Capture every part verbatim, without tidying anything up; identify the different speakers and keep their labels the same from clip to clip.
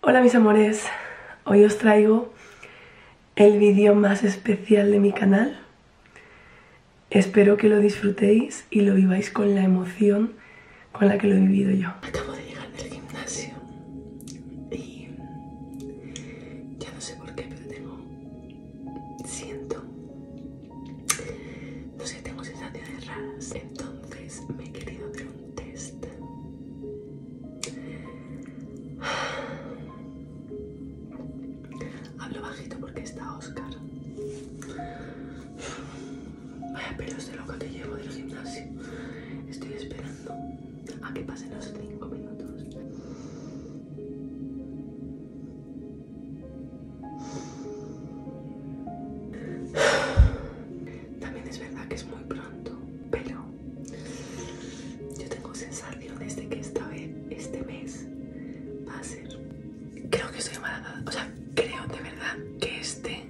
Speaker 1: Hola mis amores, hoy os traigo el vídeo más especial de mi canal. Espero que lo disfrutéis y lo viváis con la emoción con la que lo he vivido yo.
Speaker 2: Acabo de llegar del gimnasio y ya no sé por qué, pero tengo, siento, no sé, tengo sensaciones raras, entonces me he querido hacer un test. Hablo bajito porque está Oscar. Vaya pelos de loca que llevo del gimnasio. Estoy esperando a que pasen los cinco minutos. También es verdad que es muy pronto, pero yo tengo sensaciones de que esta vez, este mes, va a ser... Creo que estoy embarazada. O sea, creo de verdad que este...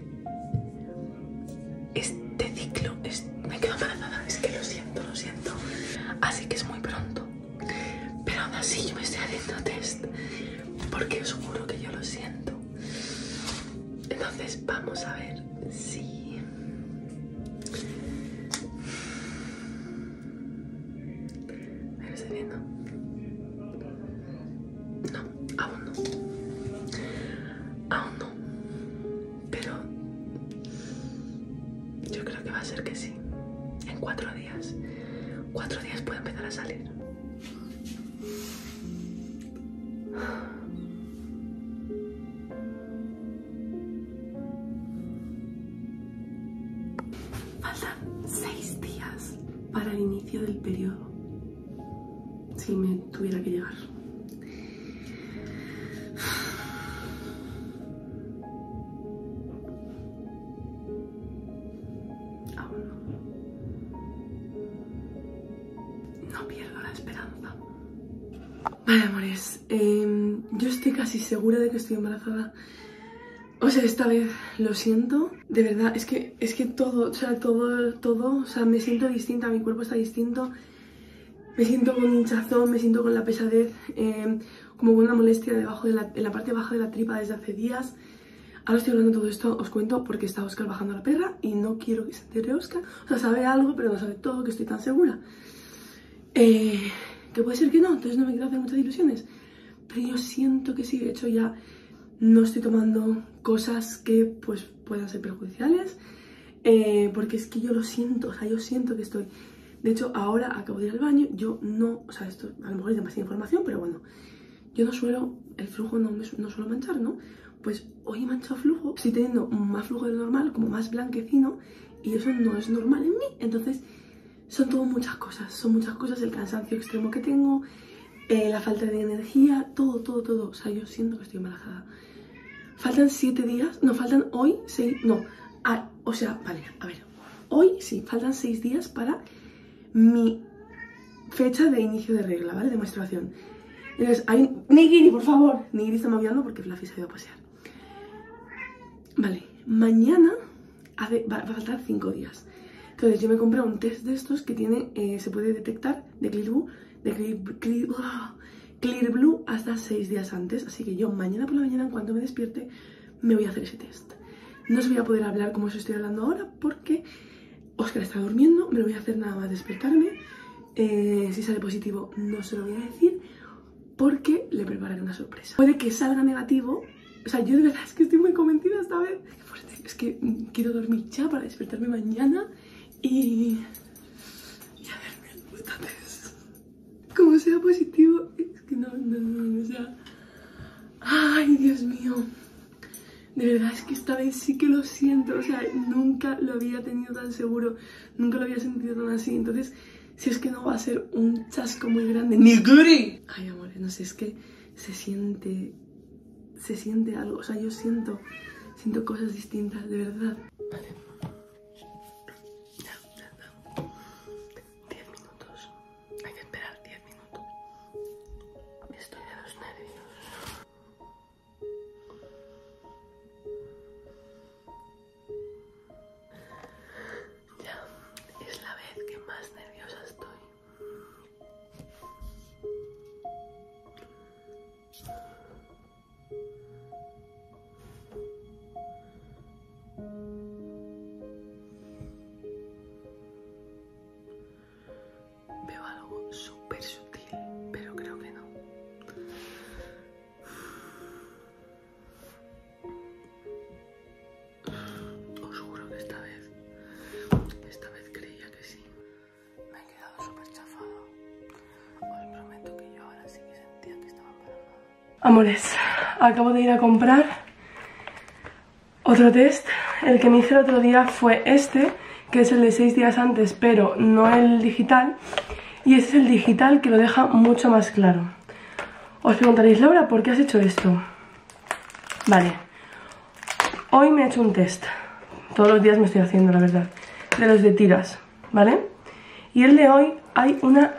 Speaker 2: Este ciclo es... me quedo embarazada. Es que lo siento, lo siento. Así que es muy pronto. Pero aún así yo me estoy haciendo test porque os juro que yo lo siento. Entonces vamos a ver si... ¿Me lo estoy viendo? No, aún no. Aún no. Pero yo creo que va a ser que sí. En cuatro días. Cuatro días puede empezar a salir. Faltan seis días
Speaker 1: Para el inicio del periodo, si me tuviera que llegar. Aún no. No pierdo la esperanza. Vale, amores, eh, yo estoy casi segura de que estoy embarazada. O sea, esta vez lo siento, de verdad, es que, es que todo, o sea, todo, todo, o sea, me siento distinta, mi cuerpo está distinto, me siento con hinchazón, me siento con la pesadez, eh, como con una molestia debajo de la, en la parte baja de la tripa desde hace días. Ahora estoy hablando de todo esto, os cuento, porque está Oscar bajando a la perra y no quiero que se entere Oscar. O sea, sabe algo, pero no sabe todo, que estoy tan segura. Eh, que puede ser que no, entonces no me quiero hacer muchas ilusiones. Pero yo siento que sí, de hecho ya no estoy tomando cosas que pues puedan ser perjudiciales. Eh, porque es que yo lo siento, o sea, yo siento que estoy... De hecho, ahora acabo de ir al baño, yo no... O sea, esto a lo mejor es demasiada información, pero bueno. Yo no suelo... El flujo no, me, no suelo manchar, ¿no? Pues hoy he manchado flujo, estoy teniendo más flujo de lo normal, como más blanquecino, y eso no es normal en mí. Entonces, son todo muchas cosas, son muchas cosas, el cansancio extremo que tengo, eh, la falta de energía, todo, todo, todo. O sea, yo siento que estoy embarazada. Faltan siete días, no, faltan hoy seis, no, ah, o sea, vale, a ver, hoy sí, faltan seis días para mi fecha de inicio de regla, ¿vale? De menstruación. Entonces, hay... Nigiri, por favor. Nigiri está moviendo porque Fluffy se ha ido a pasear. Vale, mañana hace, va, va a faltar cinco días. Entonces yo me compré un test de estos que tiene, eh, se puede detectar de Clear Blue, de Clear, Clear, oh, Clear Blue hasta seis días antes. Así que yo mañana por la mañana, en cuanto me despierte, me voy a hacer ese test. No os voy a poder hablar como os estoy hablando ahora porque Oscar está durmiendo, me lo voy a hacer nada más despertarme. Eh, si sale positivo no se lo voy a decir porque le prepararé una sorpresa. Puede que salga negativo. O sea, yo de verdad es que estoy muy convencida esta vez. Es que quiero dormir ya para despertarme mañana y... y a verme el puto test. Como sea positivo, es que no, no, no, o sea... Ay, Dios mío. De verdad es que esta vez sí que lo siento. O sea, nunca lo había tenido tan seguro. Nunca lo había sentido tan así. Entonces... si es que no va a ser un chasco muy grande. ¡Nigiri! Ay, amores, no sé, es que se siente... Se siente algo, o sea, yo siento... Siento cosas distintas, de verdad. Vale. Ya, ya, ya. Diez minutos. Hay que esperar diez minutos. Estoy de los nervios. Ya, es la vez que más nerviosa estoy. Amores, acabo de ir a comprar otro test. El que me hice el otro día fue este, que es el de seis días antes, pero no el digital. Y este es el digital, que lo deja mucho más claro. Os preguntaréis, Laura, ¿por qué has hecho esto? Vale, hoy me he hecho un test. Todos los días me estoy haciendo, la verdad, de los de tiras, ¿vale? Y el de hoy hay una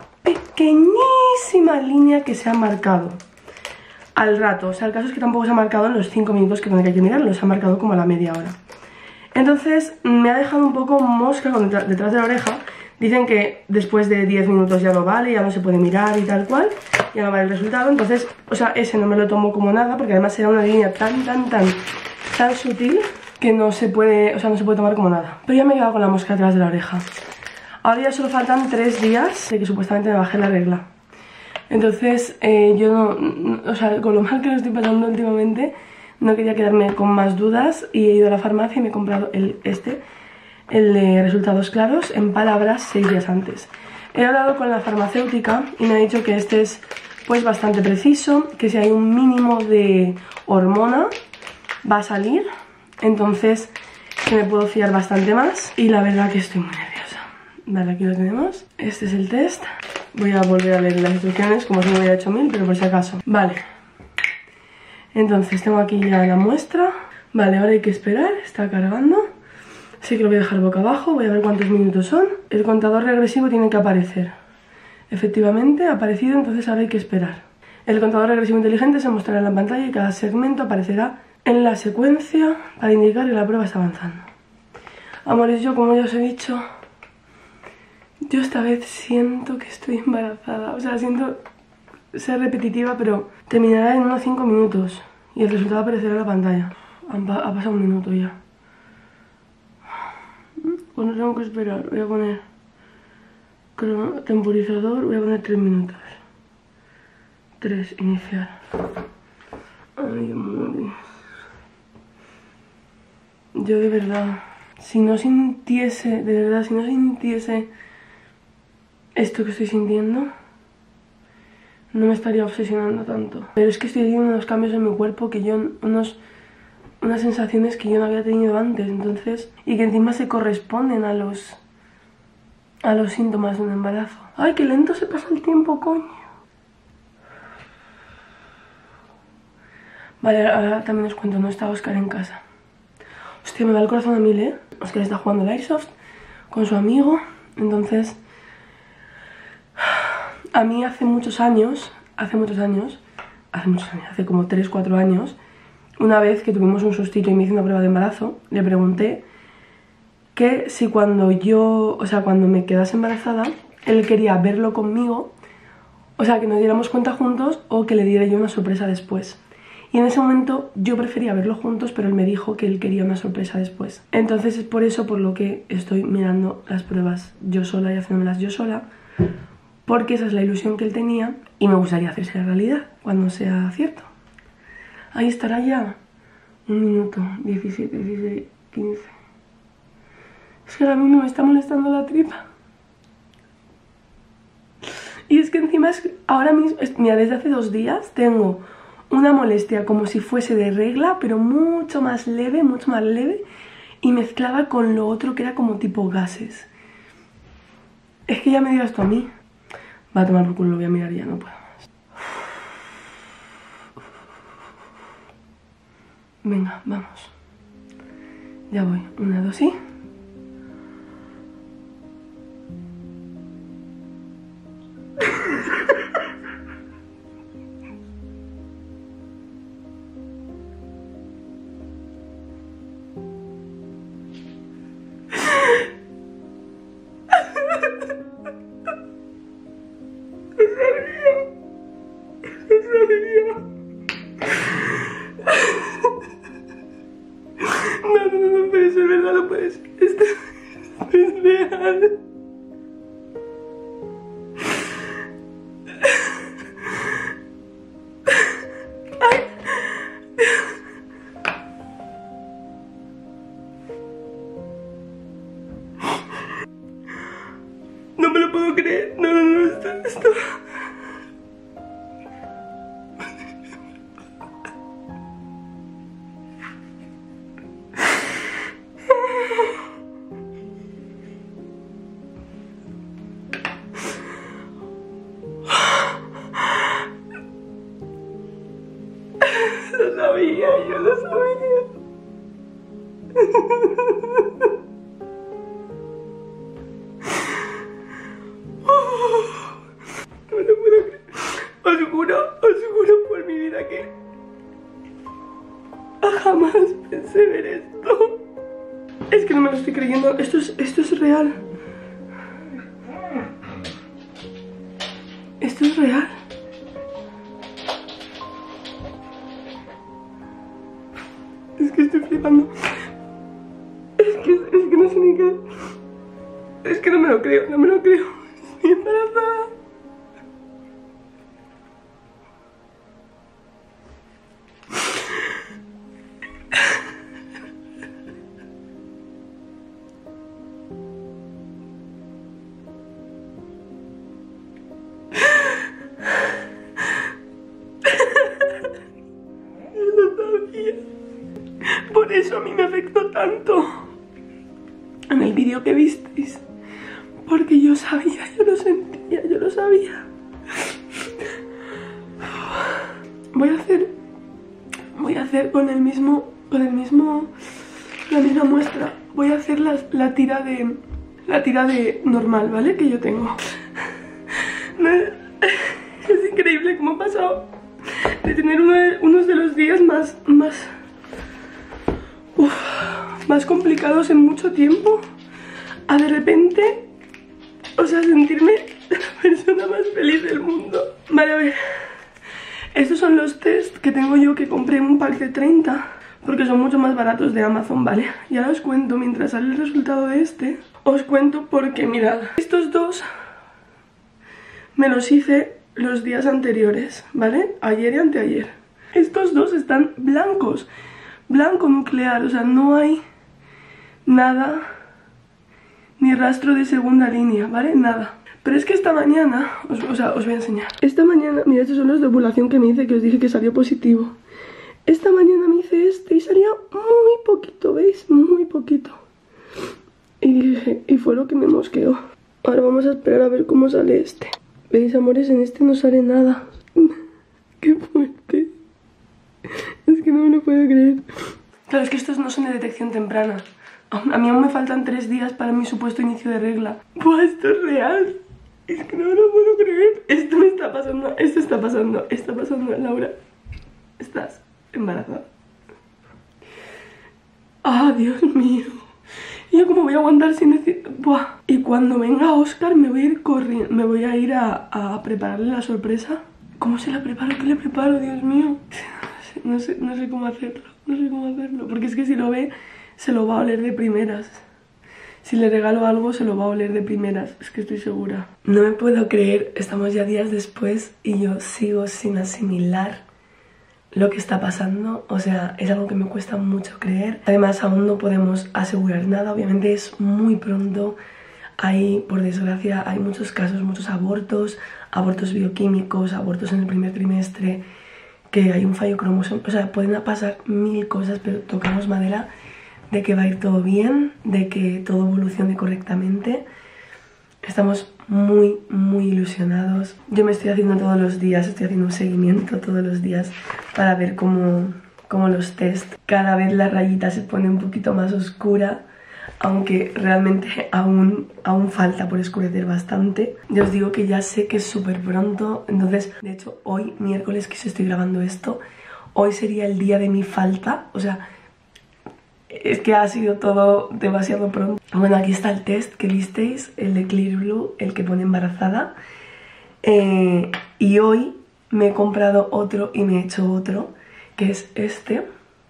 Speaker 1: pequeñísima línea que se ha marcado al rato. O sea, el caso es que tampoco se ha marcado en los cinco minutos que tendría que mirarlo, se ha marcado como a la media hora. Entonces me ha dejado un poco mosca con detrás, detrás de la oreja. Dicen que después de diez minutos ya no vale, ya no se puede mirar y tal cual, ya no vale el resultado. Entonces, o sea, ese no me lo tomo como nada, porque además era una línea tan, tan, tan, tan sutil que no se puede, o sea, no se puede tomar como nada. Pero ya me he quedado con la mosca detrás de la oreja. Ahora ya solo faltan tres días de que supuestamente me baje la regla. Entonces, eh, yo no, no, o sea, con lo mal que lo estoy pasando últimamente, no quería quedarme con más dudas y he ido a la farmacia y me he comprado el, este, el de resultados claros, en palabras, seis días antes. He hablado con la farmacéutica y me ha dicho que este es pues bastante preciso, que si hay un mínimo de hormona va a salir, entonces que me puedo fiar bastante más y la verdad que estoy muy nerviosa. Vale, aquí lo tenemos. Este es el test. Voy a volver a leer las instrucciones como si me hubiera hecho mil, pero por si acaso. Vale. Entonces tengo aquí ya la muestra. Vale, ahora hay que esperar. Está cargando. Así que lo voy a dejar boca abajo. Voy a ver cuántos minutos son. El contador regresivo tiene que aparecer. Efectivamente, ha aparecido, entonces ahora hay que esperar. El contador regresivo inteligente se mostrará en la pantalla y cada segmento aparecerá en la secuencia para indicar que la prueba está avanzando. Amores, yo como ya os he dicho, yo esta vez siento que estoy embarazada. O sea, siento ser repetitiva, pero terminará en unos cinco minutos y el resultado aparecerá en la pantalla. Ha, ha pasado un minuto ya. Pues no tengo que esperar. Voy a poner crono, temporizador, voy a poner tres minutos. tres, iniciar. Ay, amores. Yo de verdad, si no sintiese, de verdad, si no sintiese esto que estoy sintiendo, no me estaría obsesionando tanto. Pero es que estoy teniendo unos cambios en mi cuerpo que yo, unos, unas sensaciones que yo no había tenido antes, entonces, y que encima se corresponden a los, a los síntomas de un embarazo. Ay, qué lento se pasa el tiempo, coño. Vale, ahora también os cuento, no está Oscar en casa. Hostia, me va el corazón a mil, ¿eh? Oscar está jugando al Airsoft con su amigo. Entonces, a mí hace muchos años, hace muchos años, hace muchos años, hace como tres, cuatro años, una vez que tuvimos un sustito y me hice una prueba de embarazo, le pregunté que si cuando yo, o sea, cuando me quedase embarazada, él quería verlo conmigo, o sea, que nos diéramos cuenta juntos o que le diera yo una sorpresa después. Y en ese momento yo prefería verlo juntos, pero él me dijo que él quería una sorpresa después. Entonces es por eso por lo que estoy mirando las pruebas yo sola y haciéndomelas yo sola, porque esa es la ilusión que él tenía y me gustaría hacerse la realidad cuando sea cierto. Ahí estará ya. Un minuto, diecisiete, dieciséis, quince. Es que ahora mismo me está molestando la tripa. Y es que encima es ahora mismo, es, mira, desde hace dos días tengo una molestia como si fuese de regla, pero mucho más leve, mucho más leve, y mezclada con lo otro que era como tipo gases. Es que ya me dirás tú a mí. Va a tomar por culo, lo voy a mirar ya, no puedo más. Venga, vamos. Ya voy, una, dos y... No, no, no, no puede ser verdad, no puede ser. Esto es real. No me lo puedo creer. No, no, no, esto, esto. sabía, yo lo sabía. No me lo puedo creer. Os juro, os juro por mi vida que jamás pensé ver esto. Es que no me lo estoy creyendo. Esto es, esto es real. Esto es real. Es que estoy flipando. Es que, es que no sé ni qué. Es que no me lo creo, no me lo creo. Estoy embarazada. Por eso a mí me afectó tanto en el vídeo que visteis, porque yo sabía, yo lo sentía, yo lo sabía. Voy a hacer, voy a hacer con el mismo, con el mismo, la misma muestra. Voy a hacer la, la tira de, la tira de normal, ¿vale? Que yo tengo. Es increíble cómo he pasado de tener uno de, unos de los días más, más, uf, más complicados en mucho tiempo a de repente, o sea, sentirme la persona más feliz del mundo. Vale, a ver, estos son los test que tengo yo, que compré en un pack de treinta porque son mucho más baratos de Amazon, ¿vale? Y ahora os cuento, mientras sale el resultado de este, os cuento porque, mirad, estos dos me los hice los días anteriores, ¿vale? Ayer y anteayer. Estos dos están blancos, blanco nuclear, o sea, no hay nada, ni rastro de segunda línea, ¿vale? Nada. Pero es que esta mañana, os, o sea, os voy a enseñar. Esta mañana, mira, estos son los de ovulación que me hice, que os dije que salió positivo. Esta mañana me hice este y salía muy poquito, ¿veis? Muy poquito. Y dije, y fue lo que me mosqueó. Ahora vamos a esperar a ver cómo sale este. ¿Veis, amores? En este no sale nada. ¡Qué fuerte! Es que no me lo puedo creer. Claro, es que estos no son de detección temprana. A mí aún me faltan tres días para mi supuesto inicio de regla. ¡Buah, esto es real! Es que no me lo puedo creer. Esto me está pasando, esto está pasando, está pasando, Laura. Estás embarazada. ¡Ah, Dios mío! ¿Y yo cómo voy a aguantar sin decir...? Buah. Y cuando venga Oscar me voy a ir corriendo, me voy a ir a, a prepararle la sorpresa. ¿Cómo se la preparo? ¿Qué le preparo? Dios mío. No sé, no sé cómo hacerlo, no sé cómo hacerlo. Porque es que si lo ve, se lo va a oler de primeras. Si le regalo algo, se lo va a oler de primeras. Es que estoy segura. No me puedo creer, estamos ya días después y yo sigo sin asimilar lo que está pasando. O sea, es algo que me cuesta mucho creer. Además, aún no podemos asegurar nada. Obviamente es muy pronto. Hay, por desgracia, hay muchos casos, muchos abortos, abortos bioquímicos, abortos en el primer trimestre, que hay un fallo cromosómico. O sea, pueden pasar mil cosas, pero tocamos madera de que va a ir todo bien, de que todo evolucione correctamente. Estamos muy, muy ilusionados. Yo me estoy haciendo todos los días, estoy haciendo un seguimiento todos los días para ver cómo, cómo los test. Cada vez la rayita se pone un poquito más oscura, aunque realmente aún, aún falta por oscurecer bastante. Ya os digo que ya sé que es súper pronto. Entonces, de hecho, hoy, miércoles, que os estoy grabando esto, hoy sería el día de mi falta. O sea, es que ha sido todo demasiado pronto. Bueno, aquí está el test que visteis, el de Clear Blue, el que pone embarazada. Eh, y hoy me he comprado otro y me he hecho otro, que es este,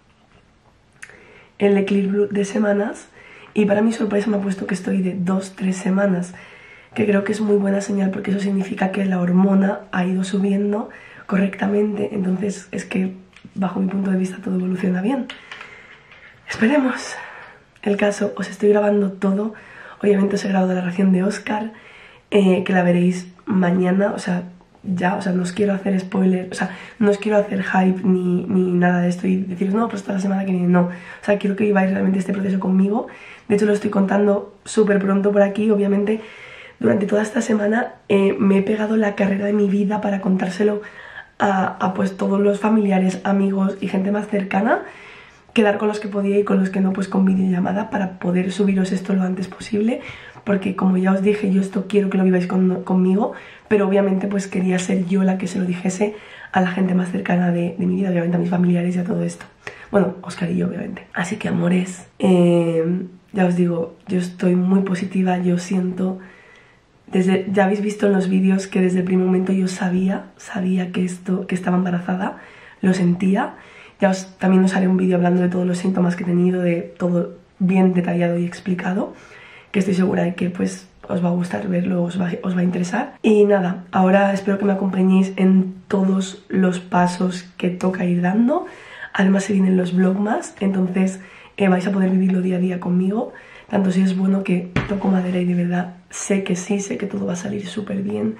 Speaker 1: el de Clear Blue de semanas. Y para mi sorpresa me ha puesto que estoy de dos tres semanas, que creo que es muy buena señal, porque eso significa que la hormona ha ido subiendo correctamente. Entonces es que, bajo mi punto de vista, todo evoluciona bien. Esperemos. El caso, os estoy grabando todo. Obviamente os he grabado la reacción de Oscar, eh, que la veréis mañana. O sea, ya, o sea, no os quiero hacer spoiler, o sea, no os quiero hacer hype ni, ni nada de esto y deciros, no, pues esta la semana que viene, no. O sea, quiero que viváis realmente este proceso conmigo. De hecho, lo estoy contando súper pronto por aquí. Obviamente, durante toda esta semana eh, me he pegado la carrera de mi vida para contárselo a, a pues todos los familiares, amigos y gente más cercana, quedar con los que podía y con los que no, pues con videollamada, para poder subiros esto lo antes posible, porque como ya os dije, yo esto quiero que lo viváis con, conmigo, pero obviamente pues quería ser yo la que se lo dijese a la gente más cercana de, de mi vida, obviamente a mis familiares y a todo esto. Bueno, Óscar y yo, obviamente. Así que, amores, eh, ya os digo, yo estoy muy positiva, yo siento... Desde, ya habéis visto en los vídeos que desde el primer momento yo sabía, sabía que, esto, que estaba embarazada, lo sentía. Ya os, también os haré un vídeo hablando de todos los síntomas que he tenido, de todo bien detallado y explicado, que estoy segura de que pues os va a gustar verlo, os va, os va a interesar. Y nada, ahora espero que me acompañéis en todos los pasos que toca ir dando. Además se vienen los vlogmas, entonces eh, vais a poder vivirlo día a día conmigo. Tanto si es bueno, que toco madera y de verdad sé que sí, sé que todo va a salir súper bien.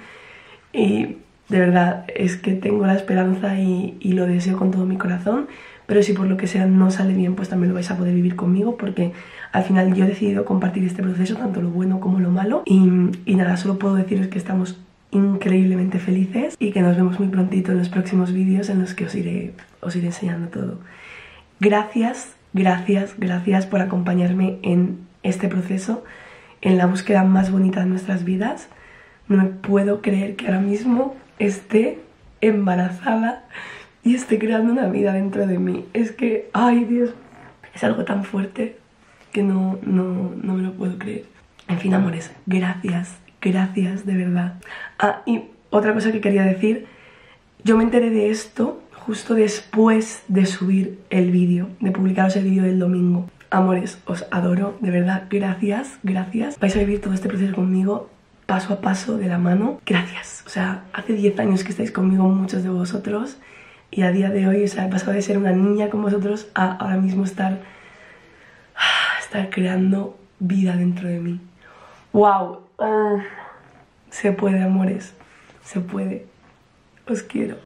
Speaker 1: Y de verdad es que tengo la esperanza y, y lo deseo con todo mi corazón. Pero si por lo que sea no sale bien, pues también lo vais a poder vivir conmigo, porque al final yo he decidido compartir este proceso, tanto lo bueno como lo malo. Y, y nada, solo puedo deciros que estamos increíblemente felices y que nos vemos muy prontito en los próximos vídeos en los que os iré, os iré enseñando todo. Gracias, gracias, gracias por acompañarme en este proceso, en la búsqueda más bonita de nuestras vidas. No me puedo creer que ahora mismo esté embarazada y esté creando una vida dentro de mí. Es que, ay Dios, es algo tan fuerte que no, no, no me lo puedo creer. En fin, amores, gracias, gracias de verdad. Ah, y otra cosa que quería decir, yo me enteré de esto justo después de subir el vídeo, de publicaros el vídeo del domingo. Amores, os adoro, de verdad, gracias, gracias. Vais a vivir todo este proceso conmigo, paso a paso, de la mano. Gracias, o sea, hace diez años que estáis conmigo muchos de vosotros y a día de hoy, o sea, he pasado de ser una niña con vosotros a ahora mismo estar, estar creando vida dentro de mí. ¡Wow! Uh, se puede, amores, se puede. Os quiero.